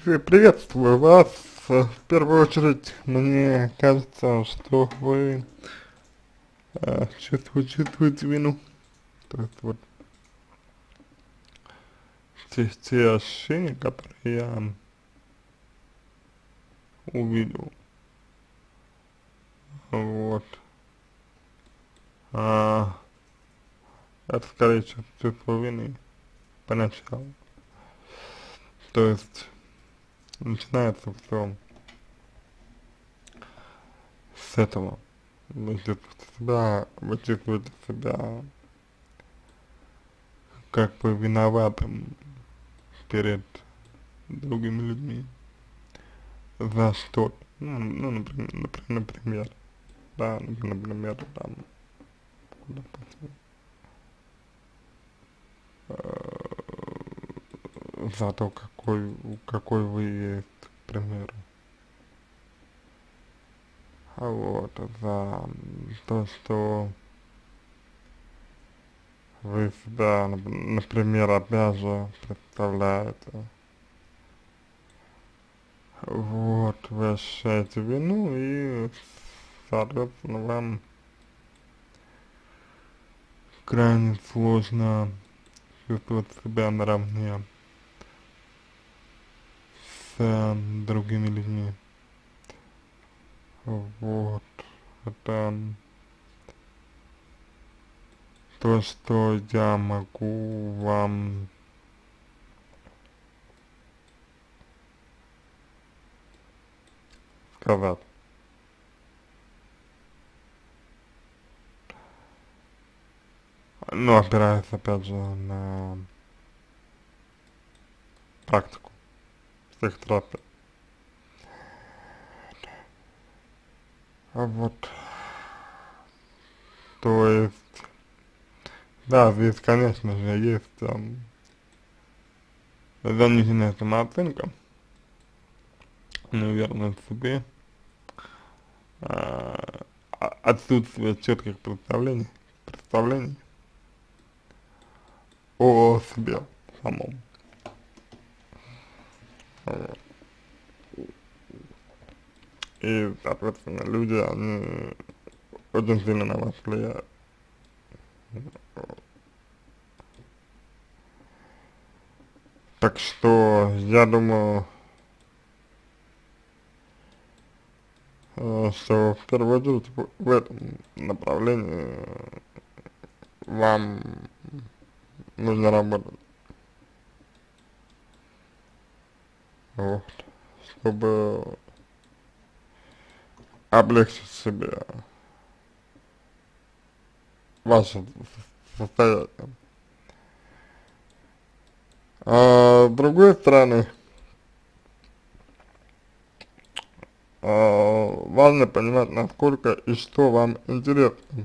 Приветствую вас. В первую очередь, мне кажется, что вы чувствуете вину. То есть вот те ощущения, которые я увидел, вот, а, это скорее чувство вины поначалу. То есть начинается все с этого. Вы чувствуете себя как бы виноватым перед другими людьми за что, например, да, например, там, допустим, за то, какой вы есть, к примеру, вот, за то, что вы себя, например, опять же, представляете, вот, вы ощущаете вину и, соответственно, вам крайне сложно чувствовать себя наравне с другими людьми. Вот, это то, что я могу вам сказать. Ну, опираясь, опять же, на практику психотерапии. Вот, то есть, да, здесь, конечно же, есть заниженная самооценка, неуверенность в себе, отсутствие четких представлений о себе самом. Вот. И, соответственно, люди, они очень сильно на вас влияют. Так что, я думаю, что в первую очередь в этом направлении вам нужно работать, вот, чтобы облегчить себе ваше состояние. А с другой стороны, важно понимать, насколько и что вам интересно.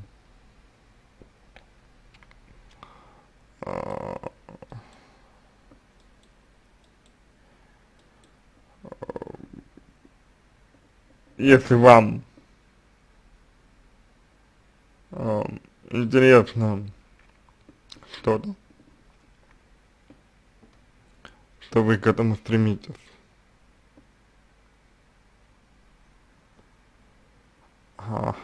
А, Если вам а, интересно что-то, то вы к этому стремитесь. А,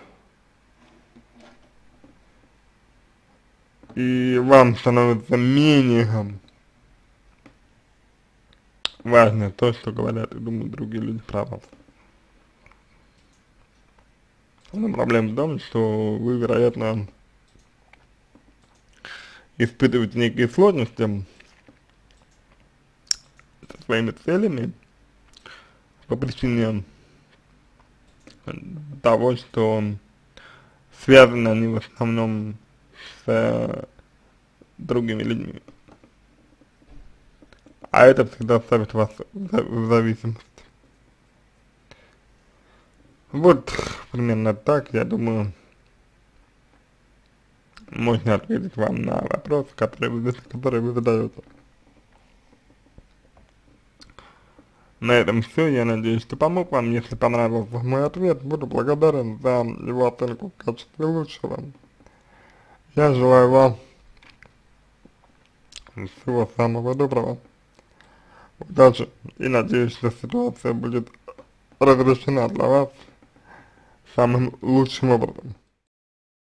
И вам становится менее важно то, что говорят и думают другие люди про вас. Но проблема в том, что вы, вероятно, испытываете некие сложности со своими целями по причине того, что связаны они в основном с другими людьми. А это всегда ставит вас в зависимость. Вот примерно так, я думаю, можно ответить вам на вопрос, который вы задаете. На этом все, я надеюсь, что помог вам. Если понравился мой ответ, буду благодарен за его оценку в качестве лучшего. Я желаю вам всего самого доброго. удачи и надеюсь, что ситуация будет разрешена для вас самым лучшим образом.